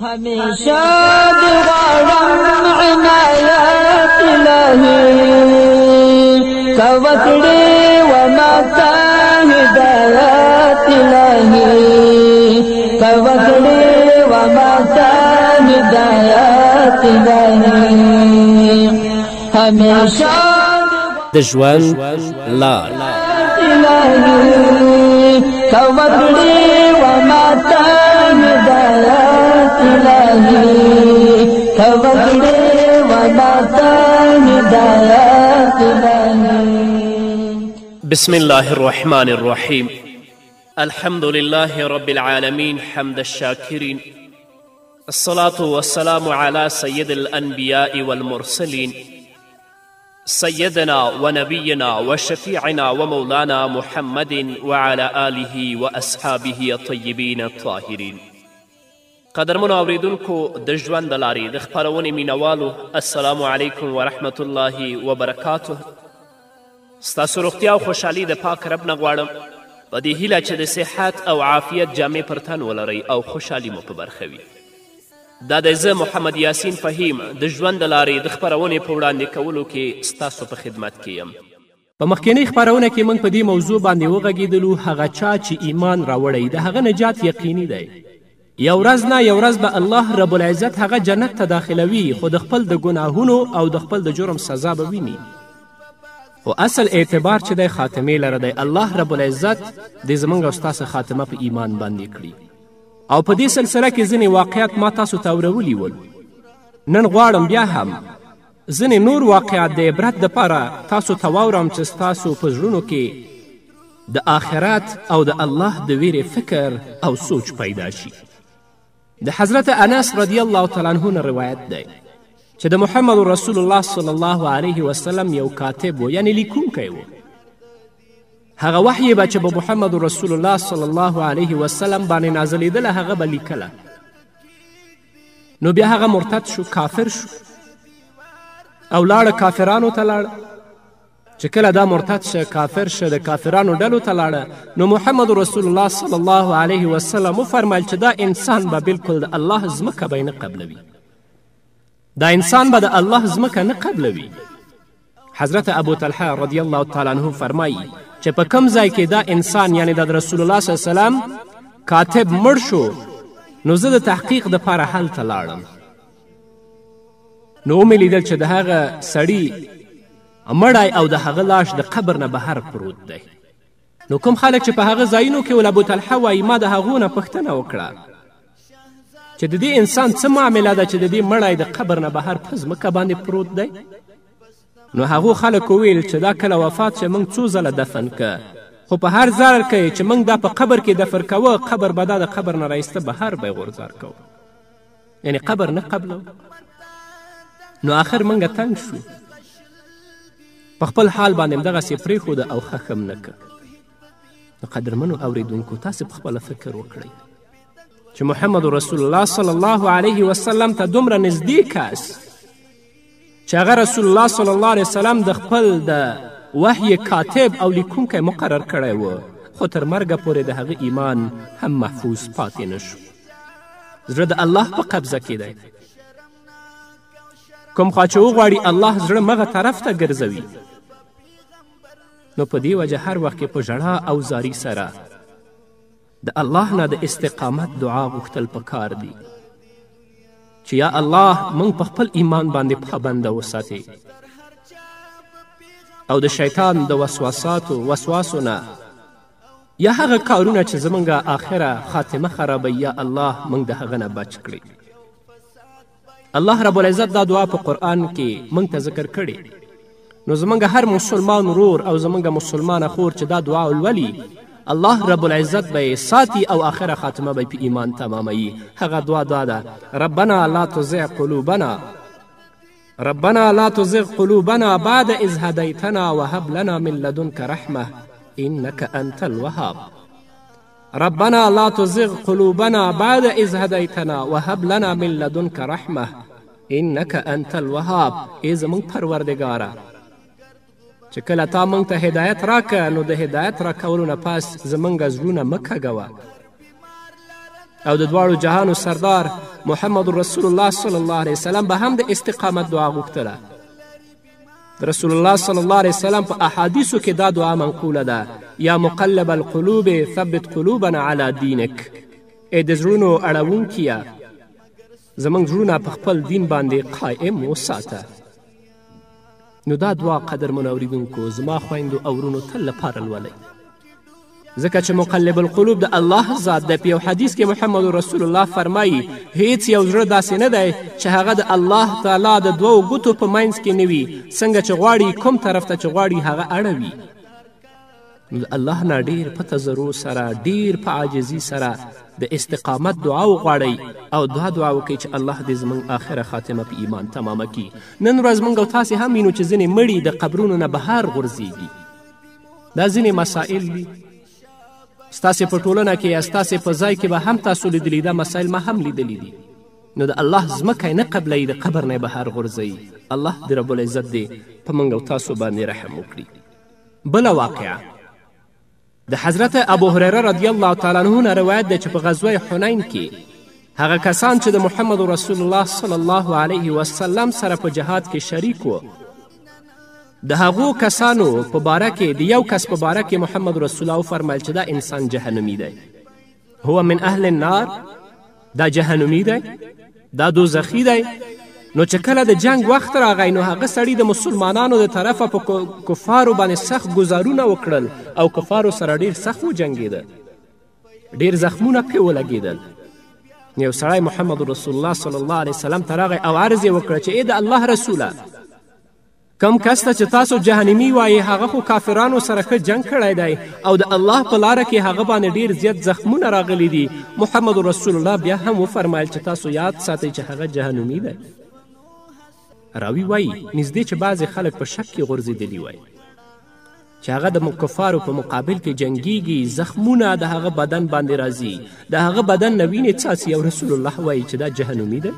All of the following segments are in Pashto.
همیشه دغواړم عنایت الهی کوکړې و ماته هدایت الهی کوکړې و ماته هدایت الهی همیشه د ژوند لار الهی کوکړې و ماته هدایت الهی کوکړې و ماته هدایت الهی. بسم الله الرحمن الرحيم. الحمد لله رب العالمين حمد الشاكرين، الصلاة والسلام على سيد الأنبياء والمرسلين سيدنا ونبينا وشفيعنا ومولانا محمد وعلى آله وأصحابه الطيبين الطاهرين. قدرمنو اوریدونکو د ژوند د لارې د خپرونې مینوالو، السلام علیکم ورحمة الله وبرکاته. ستاسو روغتیا او خوشحالي د پاک رب نه غواړم په دې هیله چې د صحت او عافیت جامې پر تن ولرئ او خوشحالي مو په برخه وي. دا د زه محمد یاسین فهیم د ژوند د لارې د خپرونې په وړاندې کولو کې ستاسو په خدمت کې یم. په مخکینۍ خپرونه کې موږ په دې موضوع باندې وغږېدلو، هغه چا چې ایمان راوړی د هغه نجات یقیني دی. یو ورځ نه یو ورځ به الله رب العزت هغه جنت ته داخلوي، خو د خپل د ګناهونو او د خپل د جرم سزا به ویني. خو اصل اعتبار چې دی خاتمې لره دی. الله رب العزت دې زموږ او ستاسو خاتمه په ایمان باندې کړي. او په دې سلسله کې ځینې واقعات ما تاسو ته اورولي ول. نن غواړم بیا هم ځینې نور واقعات د عبرت دپاره تاسو ته واورم چې ستاسو په زړونو کې د آخرت او د الله د ویرې فکر او سوچ پیدا شي. د حضرت انس رضی الله تعالی عنه نه روایت دی چې د محمد رسول الله صلی الله علیه وسلم یو کاتب و، یعنی لیکونکی و. هغه وحی به چې به محمد رسول الله صلی الله علیه وسلم باندې نازلیدله هغه به لیکله. نو بیا هغه مرتد شو، کافر شو او لاړه کافرانو ته لاړه. چې کله دا مرتد شه، کافر شه، د کافرانو ډلو ته لاړه، نو محمد رسول الله صلی الله علیه وسلم وفرمیل چې دا انسان به بالکل د الله ځمکه به نه قبلوي، دا انسان به د الله ځمکه نه قبلوي. حضرت ابو طلحه رضی الله تعالی عنه فرمایي چې په کم ځای کې دا انسان یعنی د رسول الله صلی الله علیه وسلم کاتب مړ شو، نو زه د تحقیق دپاره هلته لاړم. نو ومې لیدل چې د هغه سړي مړی او د هغه لاش د قبر نه بهر پروت دی. نو کوم خلک چې په هغه ځایونو کې ول ابو طلحه وایي ما د هغو نه پوښتنه وکړه چې د دې انسان څه معامله ده چې د دې مړی د قبر نه بهر په ځمکه باندې پروت دی. نو هغو خلکو ویل چې دا کله وفات چې موږ څو ځله دفن که، خو په هر ځل کې چې موږ دا په قبر کې دفن کوه، قبر به دا د قبر نه رایسته بهر به یې غورځار کوه، یعنی قبر نه قبلو. نو آخر موږ تنګ شو، په خپل حال باندې همدغسې پرېښوده او ښه ښه نه که. نو قدرمنو اوریدونکو، تاسې په خپله فکر وکړئ چې محمد رسول الله صلی الله علیه وسلم ته دومره نږدې کس چې هغه رسول الله صلی الله علیه وسلم د خپل د وحی کاتب او لیکونکی مقرر کړی و، خو تر مرګه پورې د هغه ایمان هم محفوظ پاتې نه شو. زړه د الله په قبضه کې دی. کوم خوا چې وغواړي الله زړه مغه طرف ته ګرځوي. نو په دې وجه هر وخت کې په ژړا او زاری سره د الله نه د استقامت دعا غوښتل پکار دي چې یا الله موږ په خپل ایمان باندې پابنده وساتې او د شیطان د وسواسو نه یا هغه کارونه چې زموږ آخره خاتمه خرابوي، یا الله موږ د هغه نه بچ کړي. الله رب العزت دا دعا په قرآن کې موږ ته ذکر کړي. نو زموږ هر مسلمان ورور او زموږ مسلمانه خور چې دا دعا ولولي، الله رب العزت به ساتي او آخره خاتمه به په ایمان تماموي. هغه دعا دا ده: ربنا لا تزغ قلوبنا ربنا لا تزغ قلوبنا بعد إذ هديتنا وهب لنا من لدنك رحمة إنك أنت الوهاب. ربنا لا تزغ قلوبنا بعد إذ هديتنا وهب لنا من لدنك رحمة إنك أنت الوهاب. ای زموږ پروردګاره، چې کله تا موږ ته هدایت راکه، نو د هدایت راکولو نه پس زموږ زړونه مه کږوه، او د دواړو جهانو سردار محمد رسول الله صلی الله علیه وسلم به هم د استقامت دعا غوښتله. د رسول الله صلی الله علیه وسلم په احادیثو کې دا دعا منقوله ده: یا مقلب القلوب ثبت قلوبنا علی دینک. ای د زړونو اړوونکیه زموږ زړونه په خپل دین باندې قایم وساته. نو دا دعا قدرمنو اوریدونکو زما خویندو او ورونو تل لپاره لولئ، ځکه چې مقلب القلوب د الله ذات دی. په یو حدیث کې محمد رسول الله فرمایي هیڅ یو زړه داسې نه دی چې هغه د الله تعالی د دوو ګوتو په منځ کې نه وي، څنګه چې غواړي کوم طرف ته چې غواړي هغه اړوي. نو د الله نه ډیر په تضرع سره، ډیر په عاجزي سره د استقامت دعا وغواړئ او دعا وکړئ چې الله دې زموږ آخره خاتمه په ایمان تمامه کړي. نن ورځ موږ او تاسې هم وینو چې ځینې مړي د قبرونو نه بهر غورځېږي. دا ځینې مسائل دي ستاسې په ټولنه کې یا ستاسې په ځای کې به هم تاسو لیدلي، دا مسایل ما هم لیدلی دي. نو د الله ځمکه یې نه قبلوي، د قبر نه یې بهر غورځوي. الله د رب العزت دې په موږ او تاسو باندې رحم وکړي. بله واقعه د حضرت ابو هریره رضی الله تعالی عنه نه روایت دی چې په غزوه حنین کې هغه کسان چې د محمد رسول الله صلی الله علیه وسلم سره په جهاد کې شریک وو، د هغو کسانو په باره کې د یو کس په باره کې محمد رسول الله وفرمیل چې دا انسان جهنمی دی، هو من اهل النار، دا جهنمی دی، دا دوزخي دی. نو چې کله د جنگ وخت راغی نو هغه سړي د مسلمانانو د طرفه په کفارو باندې سخت ګزارونه وکړل او کفارو سره ډیر سخت وجنګېده، ډیر زخمونه پرې ولګېدل. یو سړی محمد رسول الله صلی الله علیه وسلم ته راغی او عرض یې وکړه چې ای د الله رسوله، کم کس ته چې تاسو جهنمی وایي هغه خو کافرانو سره ښه جنگ کړی دی او د الله په لاره کې هغه باندې ډیر زیات زخمونه راغلی دي. محمد رسول الله بیا هم وفرمیل چې تاسو یاد ساتئ چې هغه جهنمی دی. راوی وایي نږدې چې بعضې خلک په شک کې غورځېدلي وای چې هغه د کفارو په مقابل کې جنګیږي، زخمونه د هغه بدن باندې راځي، د هغه بدن نه وینې څاڅي او رسول الله وایي چې دا جهنمی دی.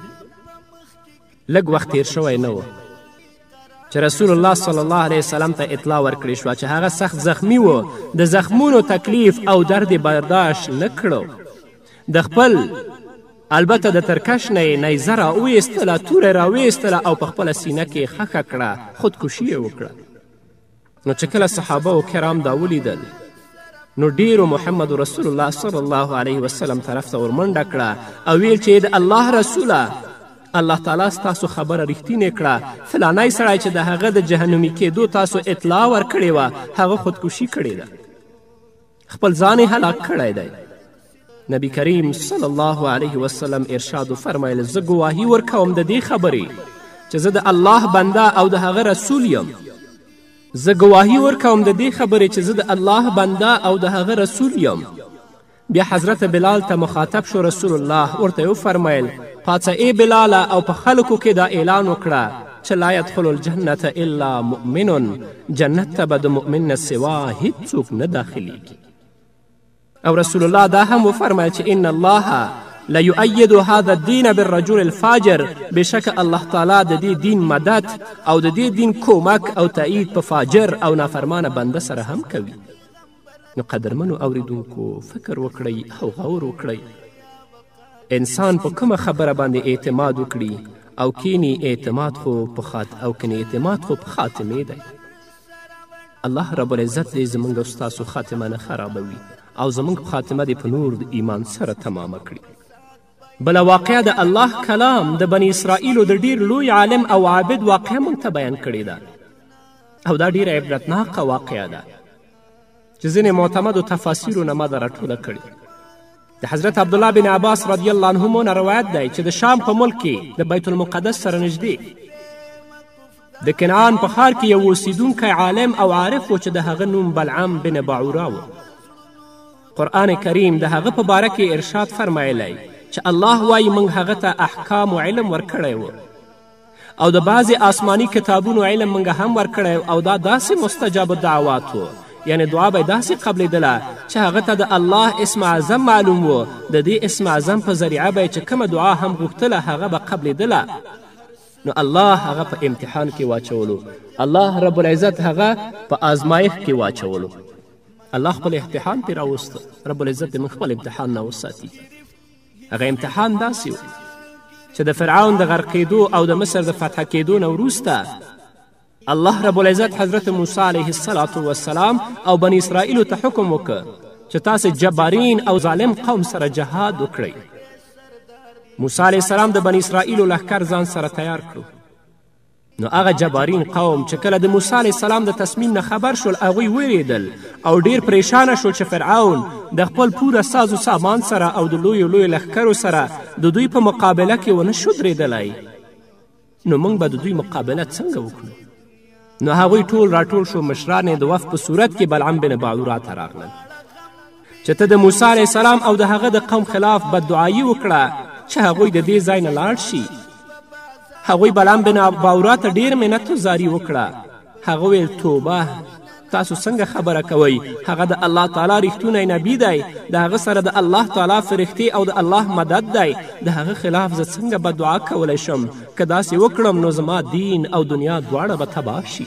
لږ وخت تیر شوی نه و چې رسول الله صلی الله علیه وسلم ته اطلاع ورکړې شوه چې هغه سخت زخمی و، د زخمونو تکلیف او درد برداشت نه کړو. د خپل البته د ترکش نه یې نیزه راویستله، توره راویستله او په خپله سینه کې خښه کړه، خودکشي یې وکړه. نو چې کله صحابه و کرام دا ولیدل نو ډیرو محمد رسول الله صلی الله علیه وسلم طرف ته ورمنډه کړه او ویل چې د الله رسوله، الله تعالی ستاسو خبره رښتینې کړه، فلانی سړی چې د هغه د جهنمي کېدو تاسو اطلاع ورکړې وه هغه خودکشي کړې ده، خپل ځان یې هلاک کړی دی. نبی کریم صلی الله علیه وسلم ارشاد فرمایل زه ګواهي ورکوم د دې خبرې چې زه د الله بنده او د هغه رسول یم، زه ګواهي ورکوم د دې خبرې چې زه د الله بنده او د هغه رسول یم. بیا حضرت بلال ته مخاطب شو رسول الله، ورته یې وفرمیل پاڅه ای بلاله او په خلکو کې دا اعلان وکړه چې لا يدخل الجنة الا مؤمن، جنت ته به د مؤمن نه سوا هیڅوک نه داخلیږي. او رسول الله دا هم وفرمیل چې ان الله لیؤید هذا الدین بالرجل الفاجر، بشک الله تعالی د دې دین مدد او د دې دین کومک او تایید په فاجر او نافرمانه بنده سره هم کوي. نو قدرمنو اوریدونکو فکر وکړئ او غور وکړئ، انسان په کومه خبره باندې اعتماد وکړي او کینی اعتماد خو په خاتمې دی. الله رب العزت دې زموږ او ستاسو خاتمه نه خرابوي او زموږ خاتمه دې په نور د ایمان سره تمامه کړي. بله واقعه د الله کلام د بني اسرائیلو د ډیر لوی عالم او عابد واقعه موږ ته بیان کړې ده او دا ډیره عبرتناکه واقعه ده چې ځینې معتمدو تفاسیرو نه ما ده راټوله کړې. د حضرت عبدالله بن عباس رضی الله عنهما نه روایت دی چې د شام په ملک کې د بیت المقدس سره نږدې د کنعان په ښار کې یو اوسیدونکی عالم او عارف و چې د هغه نوم بلعم بن باعوره و. قرآن کریم د هغه په باره کې ارشاد فرمایلی چې الله وایي موږ هغه ته احکام و علم ورکړی و او د بعضې آسماني کتابونو علم موږ هم ورکړی او دا داسې مستجاب الدعوات و، یعنی دعا به داسې قبلیدله چې هغه ته د الله اسم اعظم معلوم و، د دې اسم اعظم په ذریعه به چې کومه دعا هم غوښتله هغه به قبلیدله. نو الله هغه په امتحان کې واچولو، الله رب العزت هغه په آزمایښت کې واچولو. الله خپل امتحان پرې راوسته، رب العزت دې موږ خپل امتحان نه وساتي. هغه امتحان داسې و چې د فرعون د غرقېدو او د مصر د فتح کېدو نه وروسته الله رب العزت حضرت موسی علیه السلام او بني اسرائیلو ته حکم وکړ چې تاسې جبارین او ظالم قوم سره جهاد وکړئ. موسی علیه السلام د بني اسرائیلو لښکر ځان سره تیار کړو. نو هغه جبارین قوم چې کله د موسی علیه السلام د تصمیم نه خبر شول هغوی ویرېدل او ډیر پریشانه شول چې فرعون د خپل پوره ساز و سامان سره او د لویو لښکرو سره د دوی په مقابله کې ونه شو درېدلی. نو موږ به د دوی مقابله څنګه وکړو؟ نو هغوی ټول راټول شو، مشران یې د وفد په صورت کې بلعم بن باورا ته راغلل چې ته د موسی علیه السلام او د هغه د قوم خلاف بددعایي وکړه چې هغوی د دې ځای نه لاړ شي. هغوی بلعم بن باورا ته ډیر منت و زاري وکړه. هغه ویل توبه، تاسو څنګه خبره کوئ؟ هغه د الله تعالی ریښتونی نبی دی، د هغه سره د الله تعالی فرښتې او د الله مدد دی. د هغه خلاف زه څنګه بددعا کولی شم؟ که داسې وکړم نو زما دین او دنیا دواړه به تباه شي.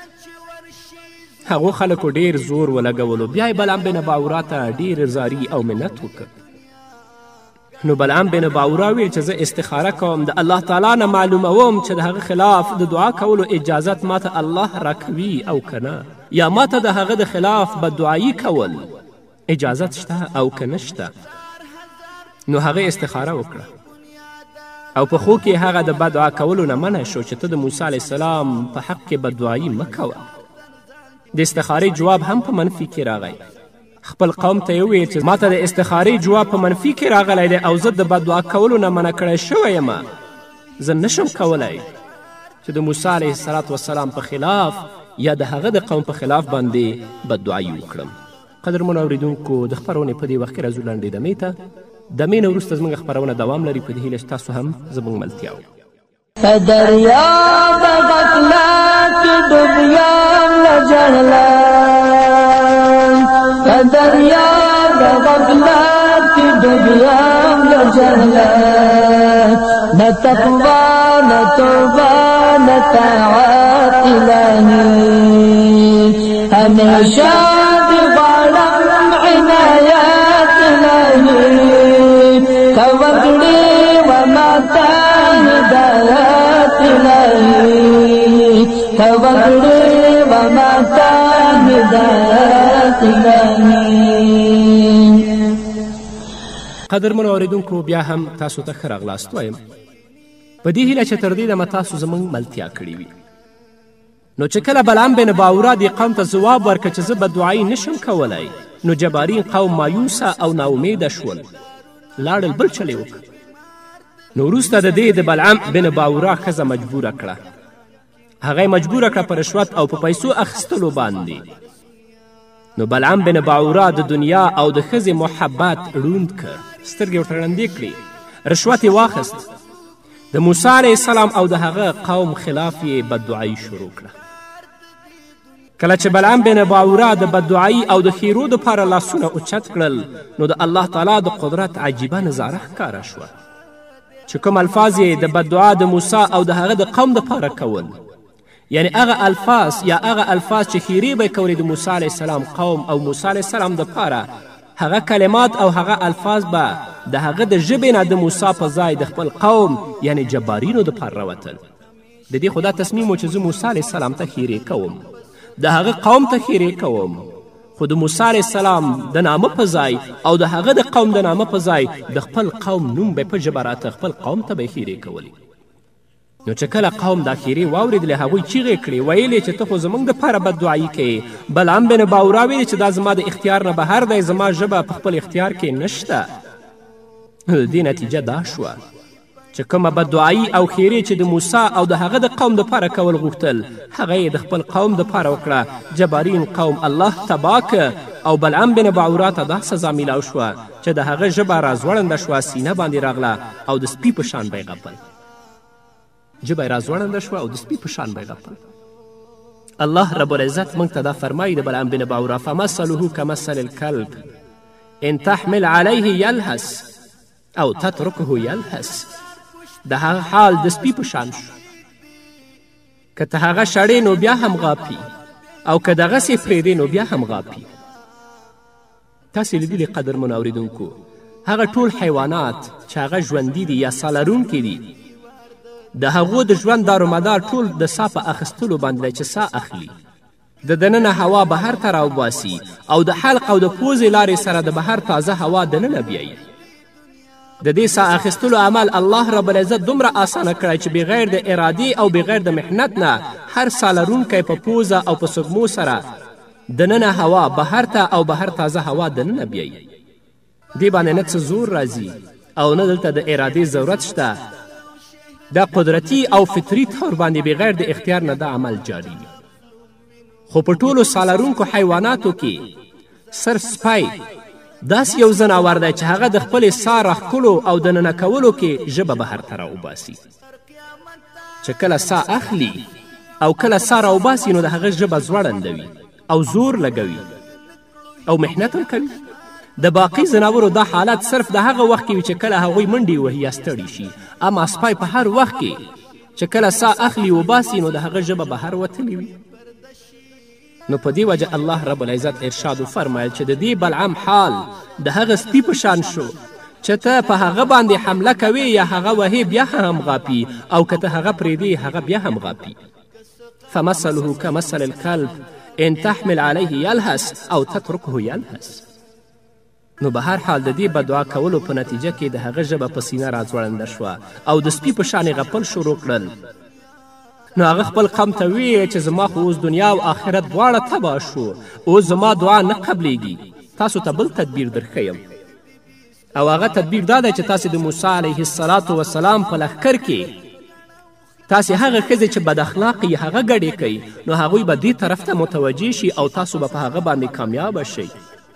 هغو خلکو ډیر زور ولګولو. بیا یې بلعم بن باورا ته ډیر زاري او منت وکړ. نو بلعم بن باورا ویل چې زه استخاره کوم، د الله تعالی نه معلوموم چې د هغه خلاف د دعا کولو اجازت ماته الله راکوي او که نه، یا ماته د هغه د خلاف بددعایي کول اجازت شته او که نشته. نو هغه استخاره وکړه او په خو کې هغه د بددعا کولو نه منع شو چې ته د موسی علیه السلام په حق کې بددعایي مه کوه. د استخارې جواب هم په منفي کې راغی. خپل قوم ته یې وویل چې ماته د استخارې جواب په منفي کې راغلی دی او زه د بددعا کولو نه منع کړی شوی یم. زه نشم کولی چې د موسی علیه السلام په خلاف یا د هغه د قوم په خلاف باندې بددعایي وکړم. قدرمنو اورېدونکو، د خپرونې په دې وخت کې راځو لنډې دمې ته. دمې نه وروسته زموږ خپرونه دوام لري. په دې هیله چې تاسو هم زموږ ملتیا وکړئ. په دریاب غفلت کې ډوب یم له جهله، په دریاب غفلت کې ډوب یم له جهله، نه تقوا نه توبه نه طاعت الهي، همیشه دې غواړم عنایت الهي، که وکړې و ماته هدایت الهي، که وکړې و ماته هدایت الهي. قدرمنو اورېدونکو، بیا هم تاسو ته ښه راغلاست وایم په دې هیله چې تر دې دمه تاسو زموږ ملتیا کړې وي. نو چې کله بلعم بن باورا دې قوم ته ځواب ورکړه چې زه بددعایي نشم کولی، نو جبارین قوم مایوسه او ناامیده شول، لاړل بل چل یې وکړ. نو وروسته د دې د بلعم بن باورا ښځه مجبوره کړه. هغه یې مجبوره کړه په رشوت او په پیسو اخیستلو باندې. نو بلعم بن باورا د دنیا او د ښځې محبت ړوند کړ، سترګې ورته ړندې کړې، رشوت یې واخیست. د موسی علیه السلام او د هغه قوم خلاف یې بددعایي شروع کړه. کله چې بلعم بن باورا د بددعایي او د خیرو دپاره لاسونه اوچت کړل، نو د الله تعالی د قدرت عجیبه نظاره ښکاره شوه چې کوم الفاظ یې د بددعا د موسی او د هغه د قوم دپاره کول، یعنی هغه الفاظ یا هغه الفاظ چې خیرې به یې کولې د موسی علیه السلام قوم او موسی علیه السلام دپاره، هغه کلمات او هغه الفاظ به د هغه د ژبې نه د موسی په ځای د خپل قوم یعنی جبارینو دپاره راوتل. د دې خو دا تصمیم و چې زه موسی علیه السلام ته خیرې کوم، د هغه قوم ته خیرې کوم، خو د موسی علیه السلام د نامه په ځای او د هغه د قوم د نامه په ځای د خپل قوم نوم به په ژبه راته خپل قوم ته به یې خیرې کولی. نو چې کله قوم دا خیرې واورېدلې، هغوی چیغې کړې، ویلې چې ته خو زموږ دپاره بددعایي کوې. بلعم بن باورا ویلې چې دا زما د اختیار نه بهر دی، زما ژبه په خپل اختیار کې نشته. د دې نتیجه دا شوه چې کومه بددعایي او خیرې چې د موسی او د هغه د قوم دپاره کول غوښتل، هغه یې د خپل قوم دپاره وکړه. جبارین قوم الله تباه که او بلعم بن باورا ته دا سزا میلاو شوه چې د هغه ژبه راځوړنده شوه، سینه باندې راغله او د سپي په شان به یې غپل. ژبه یې راځوړنده شوه او د سپي په شان به یې غپل. الله رب العزت موږ ته دا فرمایي د بلعم بن باورا فمثله کمثل الکلب ان تحمل علیه یلهس او تترکه یلهس. د هغه حال د سپي په شان شو، که ته هغه شړې نو بیا هم غاپي او که دغسې پرېږدې نو بیا هم غاپي. تاسې لیدلي قدرمنو اورېدونکو، هغه ټول حیوانات چې هغه ژوندي دي یا سا لرونکي دي د هغو د ژوند دارومدار ټول د سا په اخیستلو باندې دی چې سا اخلي د دننه هوا بهر ته راوباسي او د حلق او د پوزې لارې سره د بهر تازه هوا دننه بیایي د دې سا اخیستلو عمل الله رب العزت دومره اسانه کړی چې بغیر د ارادې او بغیر د محنت نه هر سا لرونکی په پوزه او په سږمو سره دننه هوا بهر ته او بهر تازه هوا دننه بیایي دې باندې نه څه زور راځي او نه دلته د ارادې ضرورت شته دا قدرتي او فطري طور باندې بغیر د اختیار نه دا عمل جاری وي خو په ټولو سالارونکو حیواناتو کې صرف سپی داسې یو ځناور دی چې هغه د خپلې سا راښکلو او دننه کولو کې ژبه بهر ته راوباسي چې کله سا اخلي او کله سا راوباسي نو د هغه ژبه ځوړندوي او زور لګوي او محنت هم کوي د باقي ځناورو دا حالت صرف د هغه وخت کې وي چې کله هغوی منډې وهي یا ستړي شي اما سپی په هر وخت کې چې کله سا اخلي وباسي نو د هغه ژبه بهر وتلې وي نو په دې وجه الله رب العزت ارشاد وفرمایل چې د دې بلعم حال د هغه سپي په شان شو چې ته په هغه باندې حمله کوې یا هغه وهې بیا هم غاپي او که ته هغه پرېږدې هغه بیا هم غاپي فمثله کمثل الکلب ان تحمل علیه یلهس او تترکه یلهس نو به هر حال د دې بدعا کولو په نتیجه کې د هغه ژبه په سینه راځوړنده شوه او د سپي په شان یې غپل شروع کړل نو هغه خپل قوم ته ویې چې زما خو اوس دنیا او آخرت دواړه تباه شو اوس زما دعا نه قبلیږي تاسو ته بل تدبیر درښیم او هغه تدبیر دا دی چې تاسې د موسی علیه السلام په لښکر کې تاسې هغه ښځې چې بد اخلاقې یې هغه ګډې کوي نو هغوی به دې طرف ته متوجه شي او تاسو به په هغه باندې کامیابه شئ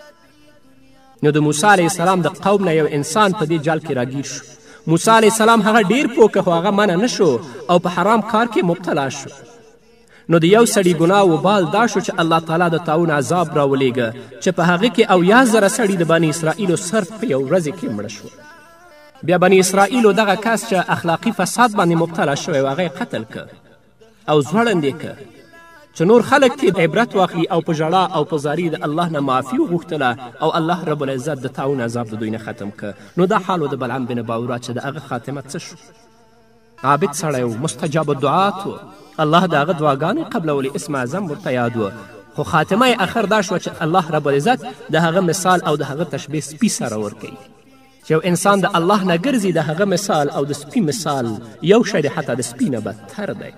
نو د موسی علیه السلام د قوم نه یو انسان په دې جال کې راګیر شو موسی علیه السلام هغه ډیر پوکه خو هغه منع نه شو او په حرام کار کې مبتلا شو نو د یو سړي ګناه و بال دا شو چې الله تعالی د طاعون عذاب راولیږه چې په هغه کې 80,000 سړي د بني اسرائیلو صرف په یو ورځې کې مړه شو بیا بني اسرائیلو دغه کس چې اخلاقي فساد باندې مبتلا شوی و هغه یې قتل که او ځوړندې که چې نور خلک ترې عبرت واخلي او په ژړا او په زاري د الله نه معافي وغوښتله او الله رب العزت د طاعون عذاب د دوی نه ختم که نو دا حال و د بلعم بن باورا چې د هغه خاتمه څه شو عابد سړی و مستجاب الدعات و الله د هغه دعاګانې قبلولې اسم اعظم ورته یاد و خو خاتمه یې اخر دا شوه چې الله رب العزت د هغه مثال او د هغه تشبیه سپي سره ورکوي چې یو انسان د الله نه ګرځي د هغه مثال او د سپي مثال یو شی دی حتی د سپي نه بدتر دی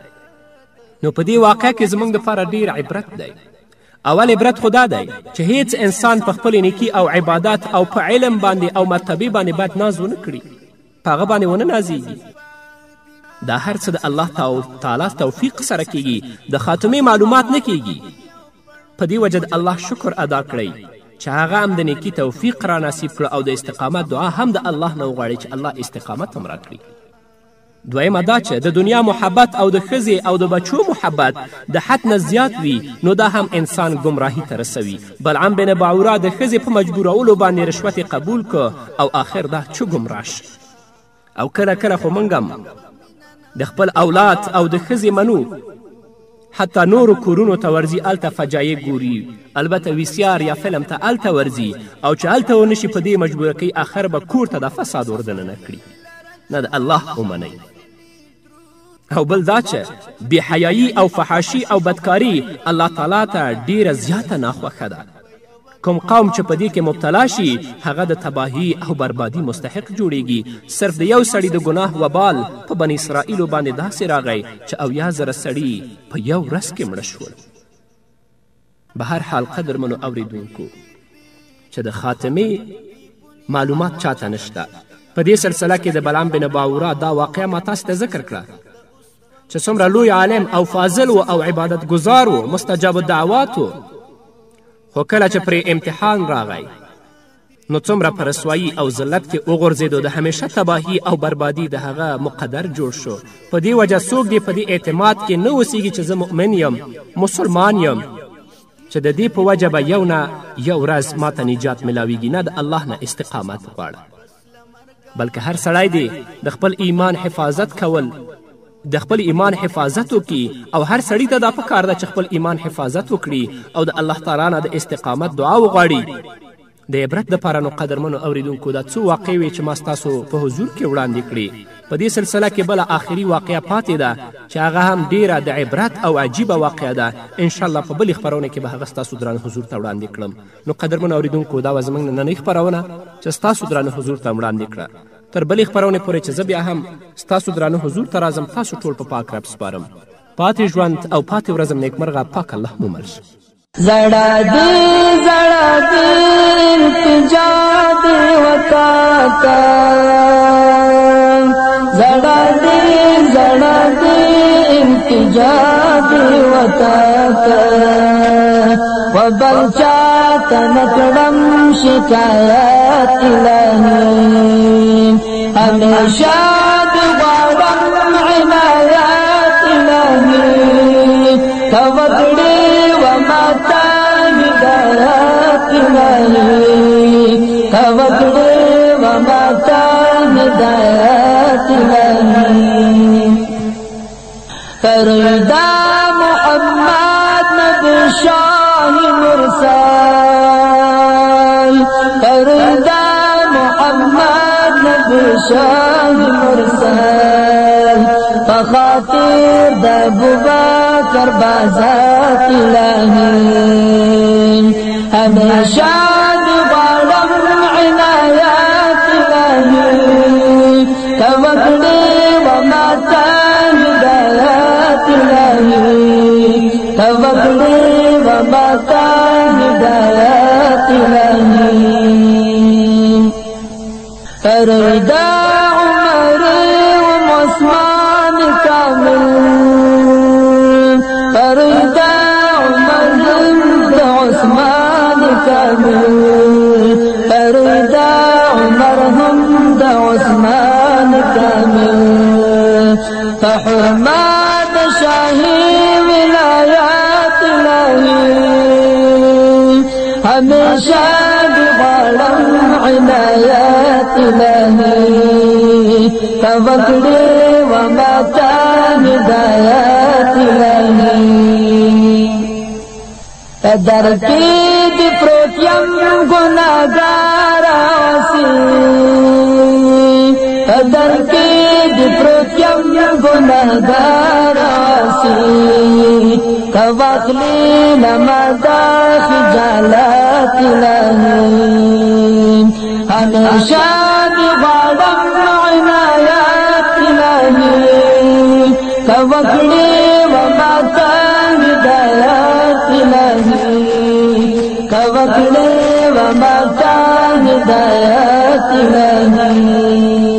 نو په دې واقع کې زموږ دپاره ډیر عبرت دی اول عبرت خو دا دی چې هیڅ انسان په خپل نیکي او عبادت او په علم باندې او مرتبې باندې باید ناز ونه کړي په هغه باندې ونه نازیږي دا هر څه د الله تعالی توفیق سره کیږي د خاتمې معلومات نه کیږي په دې وجه د الله شکر ادا کړئ چې هغه هم د نیکي توفیق را نصیب کړه او د استقامت دعا هم د الله نه وغواړئ چې الله استقامت هم راکړي دویمه دا چې د دنیا محبت او د ښځې او د بچو محبت د حد نه زیات وي نو دا هم انسان گمراهي ته رسوي بلعم بن باورا د ښځې په مجبورولو باندې رشوت قبول که او آخر دا چه ګمراه او کله کله خو موږ هم د خپل اولاد او د ښځې منو حتی نورو کورونو ته ورځي هلته فجایع ګوري البته ویسیار یا فلم ته هلته ورځي او چې هلته ونشي په دې مجبوره کوي آخر به کور ته د فساد وردننه کړي نه د الله ومنئ او بل دا چې بېحیایي او فحاشي او بدکاري الله تعالی ته ډیره زیاته ناخوښه ده کوم قوم چې په دې کې مبتلا شي هغه د تباهي او بربادي مستحق جوړیږي صرف د یو سړي د ګناه وبال په بني اسرائیلو باندې داسې راغی چې 80,000 سړي په یو ورځ کې مړه شول به هر حال قدرمنو اوریدونکو چې د خاتمې معلومات چاته نشته په دې سلسله کې د بلعم بن باورا دا واقعه ما تاسو ته ذکر کړه چې څومره لوی عالم او فاضل و او عبادت ګزار و مستجاب الدعوات و خو کله چې پرې امتحان راغی نو څومره په رسوایي او ذلت کې وغورځېدو د همیشه تباهي او بربادي د هغه مقدر جوړ شو په دې وجه څوک دې په دې اعتماد کې نه اوسیږي چې زه مؤمن یم مسلمان یم چې د دې په وجه به یو نه یو ورځ ماته نجات میلاویږي نه د الله نه استقامت غواړه بلکې هر سړی دی د خپل ایمان حفاظت کول د خپل ایمان حفاظت وکړي او هر سړي ته دا پکار ده چې خپل ایمان حفاظت وکړي او د الله تعالی نه د استقامت دعا وغواړي د عبرت دپاره نو قدرمنو اوریدونکو دا څو واقعې وې چې ما ستاسو په حضور کې وړاندې کړې. په دې سلسله کې بله آخري واقعه پاتې ده چې هغه هم ډیره د عبرت او عجیبه واقعه ده. انشاءالله په بلې خپرونه کې به هغه ستاسو درانه حضور ته وړاندې کړم. نو قدرمنو اوریدونکو دا وه زموږ نننۍ خپرونه چې ستاسو درانه حضور ته وړاندې کړه. تر بلې خپرونې پورې چې زه بیا هم ستاسو درانه حضور ته راځم، تاسو ټول په پاک رب سپارم. پاتې ژوند او پاتې ورځم نیکمرغه پاک الله مو مل شه. زړه دې التجا دې وتا ته، زړه دې التجا دې وتا ته، وبل چاته نکړم شکایت الهي، همیشه دې غواړم عنایت الهي، توکړې وماتا هدایت الهي، توکړې وماتا هدایت الهي. فردا محمد نبی شاه مرسل، فردا محمد نبی شاه مرسل، فخاطر د ابوبکر بازات الهي، همیشه دې غواړم عنایت الهي، توکړې وماته هدایت الهي، توکړې وماته هدایت الهي. فردا عمر وعثمان كامل، فردا عمر عثمان كامل، فردا عمر عثمان كامل، فحرمات شاهي ولايات الهي، همیشه دې غواړم عنایت الهي، توکړې وماته هدایت الهي. در کې دې پروت یم ګناهګار آسي، در کې دې پروت یم ګناهګار آسي، کواتلی نمادا خجالت الهي، همیشه دې غواړم عنایت الهي، توکړې وماته هدایت الهي، توکړې وماته هدایت الهي.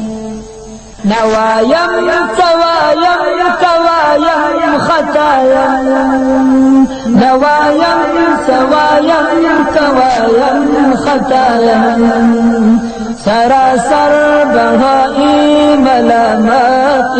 نوایم سوایم سوایم خطایم، نوایم سوایم سوایم خطایم، سراسر بهائی ملامت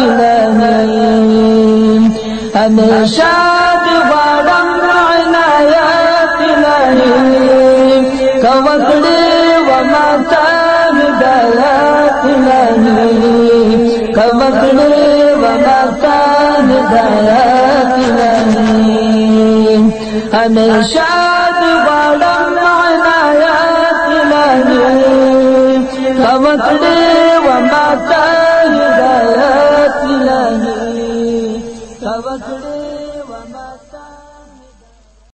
الهی، همیشه دې غواړم عنایت الهي، توکړې وماته هدایت الهي، توکړې وماته هدایت الهي، همیشه دې غواړم عنایت الهي، توکړې